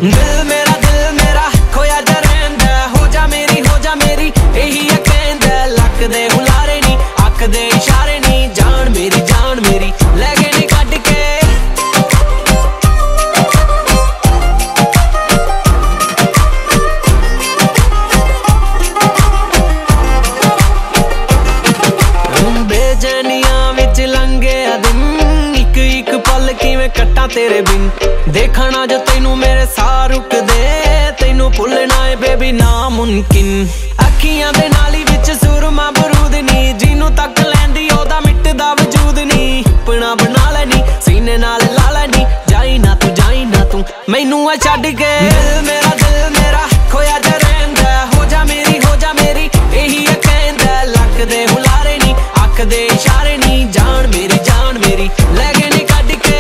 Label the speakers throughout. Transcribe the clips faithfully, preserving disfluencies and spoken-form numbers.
Speaker 1: दिल मेरा दिल मेरा खोया जा रहिंदा, हो जा मेरी हो जा मेरी यही है कहंदा। लक दे हुलारे नी अख दे इशारे नी, जान मेरी जान मेरी लै गए नी कढ के। बेचैनियां विच लंघे दिन, इक इक पल किवें कट्टां तेरे बिन। देखना जो तैनू मेरे साह रुकदे, तैनू भुलना है बेबी नामुमकिन। अखियां दे नाली विच सुरमा बरूद नी, जिनू तक लैंदी ओदा मिटदा वजूद नी। अपना बना लैनी सीने नाल ला लैनी, जाई ना तू जाई ना तू मैनू आ छड्ड के। दिल मेरा दिल मेरा खोया जा रहिंदा, हो जा मेरी हो जा मेरी यही है कहंदा। लक दे हुलारे नी अख दे इशारे नी, जान मेरी जान मेरी लै गए नी कढ के।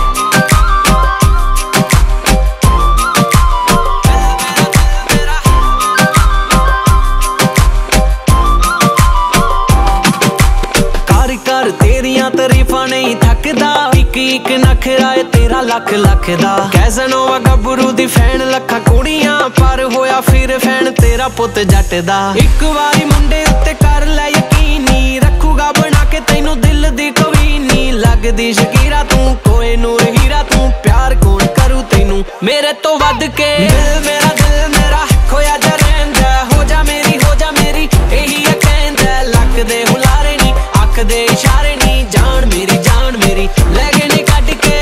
Speaker 1: कर कर तेरियां तरीफां नहीं थकदा, इक इक नखरा है तेरा लख लख दा। कैसन होवा गबरू दी फैन लखा कुड़ियां, पर होया फिर फैन तेरा पुत जट दा। इक वारी मुंडे उत्ते कर लै यकीनी, रखूगा बना के तैनू दिल दी कवीनी। लगदी शकीरा तू कोई नूर हीरा तू, प्यार कौन करू तैनू मेरे तो वध के। दिल मेरा दिल मेरा खोया जा रहिंदा, हो जा मेरी हो जा मेरी यही है कहंदा। लक दे हुलारे नी अख दे इशारे नी, जान मेरी जान मेरी लै गए नी कढ के।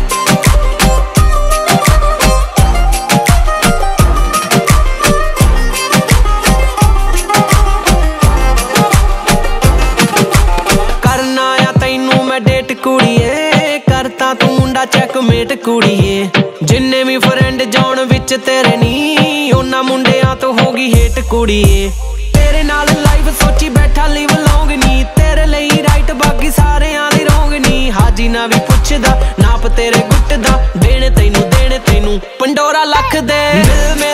Speaker 1: करना आ तैनू मैं डेट कुड़िए, करता तू मुंडा चेकमेट कुड़िए। जिन्ने भी फ्रेंड जान विच तेरे नी, उन्हां मुंडियां तो होगी हेट कुड़िए। तेरे नाल लाइफ सोची बैठा लिव लॉन्ग नी, तेरे लई राइट बाकी सारेयां दी रॉन्ग नी। हाजी ना भी पुछदा नाप तेरे गुट दा, देने तैनू देने तैनू पंडोरा लख दे। दिल